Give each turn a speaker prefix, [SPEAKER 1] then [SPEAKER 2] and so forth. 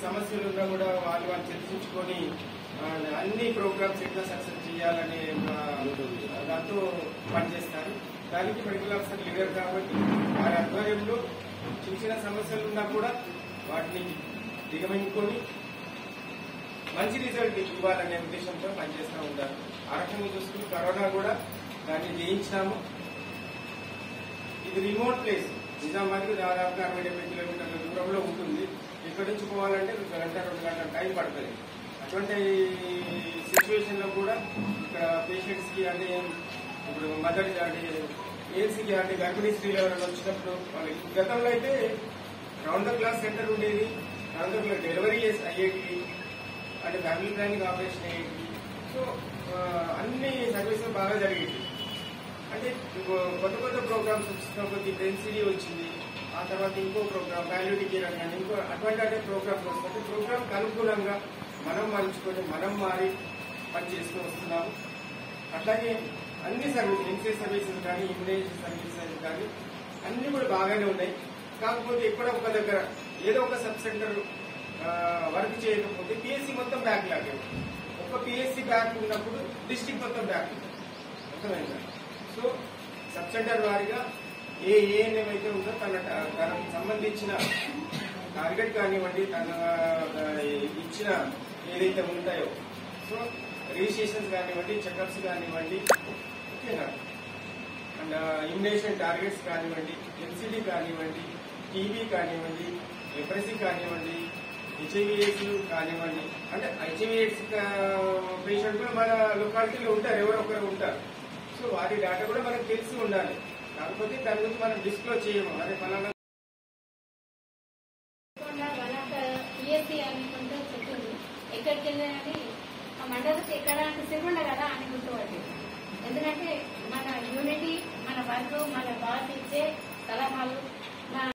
[SPEAKER 1] సమస్యలు ఉన్నా కూడా వాళ్ళు చర్చించుకొని అన్ని ప్రోగ్రామ్స్ ఎట్లా సక్సెస్ చేయాలనే దాంతో పనిచేస్తారు. దానికి మెడికల్ ఆఫీసర్ లీడర్ కాబట్టి వారి ఆధ్వర్యంలో చిన్న చిన్న సమస్యలు ఉన్నా కూడా వాటిని దిగమింగుకొని మంచి రిజల్ట్ ఇవ్వాలనే ఉద్దేశంతో పనిచేస్తూ ఉంటారు. ఆ రకంగా చూసుకుని కరోనా కూడా దాన్ని జయించినాము. ఇది రిమోట్ ప్లేస్, నిజామాబాద్కి దాదాపుగా 60-70 కిలోమీటర్ల దూరంలో ఉంటుంది. ఇక్కడి నుంచి పోవాలంటే 1 గంట 2 గంటల టైం పడుతుంది. అటువంటి సిచ్యువేషన్ లో కూడా ఇక్కడ పేషెంట్స్ కి అంటే ఇప్పుడు మదర్ అంటే ఏఎన్సీకి అంటే గర్భిణీ స్త్రీలు ఎవరైనా వచ్చినప్పుడు వాళ్ళకి గతంలో అయితే రౌండ్ ద క్లాక్ సెంటర్ ఉండేది, రౌండ్ ద క్లాక్ డెలివరీ అయ్యేటి అంటే ఫ్యామిలీ ప్లానింగ్ ఆపరేషన్ అయ్యేటి. సో అన్ని సర్వీసులు బాగా జరిగేది. అంటే కొత్త కొత్త ప్రోగ్రామ్స్ వచ్చిన కొద్ది డెన్సిటీ వచ్చింది. ఆ తర్వాత ఇంకో ప్రోగ్రామ్ వ్యాల్యూటీ కేర్ అని ఇంకో అటువంటి ప్రోగ్రామ్స్ వస్తుంటే ప్రోగ్రామ్కి అనుకూలంగా మనం మలుచుకొని మనం మారి పని చేస్తూ వస్తున్నాము. అట్లాగే అన్ని సర్వీసులు ఇన్సూరెన్స్ సర్వీసెస్ కానీ ఇమ్యూనైజేషన్ సర్వీసెస్ కానీ అన్ని కూడా బాగానే ఉన్నాయి. కాకపోతే ఎక్కడ ఒక దగ్గర ఏదో ఒక సబ్ సెంటర్ వర్క్ చేయకపోతే పిఎస్సి మొత్తం బ్యాక్ లాగే. ఒక పిఎస్సి బ్యాక్ ఉన్నప్పుడు డిస్ట్రిక్ట్ మొత్తం బ్యాక్ అర్థమైందా? సో సబ్ సెంటర్ వారిగా ఏ ఏఎన్ఎం అయితే ఉందో తనకు సంబంధించిన టార్గెట్ కానివ్వండి, తన ఇచ్చిన ఏదైతే ఉంటాయో సో రిజిస్ట్రేషన్స్ కానివ్వండి, చెకప్స్ కానివ్వండి, ఓకేనా, అండ్ ఇమ్యునేషన్ టార్గెట్స్ కానివ్వండి, ఎన్సిడి కానివ్వండి, టీబీ కానివ్వండి, లెప్రసీ కానివ్వండి, హెచ్ఐవి/ఎయిడ్స్ కానివ్వండి. అంటే హెచ్ఐవి/ఎయిడ్స్ పేషెంట్ కూడా మన లొకాలిటీలో ఉంటారు, ఎవరో ఒకరు ఉంటారు. సో వారి డేటా కూడా మనకు తెలిసి ఉండాలి. కాకపోతే దాని గురించి మనం డిస్క్లోజ్ చేయము. అదే ఫలానా
[SPEAKER 2] ఎక్కడికి వెళ్ళాలని ఆ మండలికి ఎక్కడ అంటే సిరికొండ కదా అని గుర్తుపట్టి. ఎందుకంటే మన యూనిటీ, మన వర్క్, మన బాస్ ఇచ్చే సలహాలు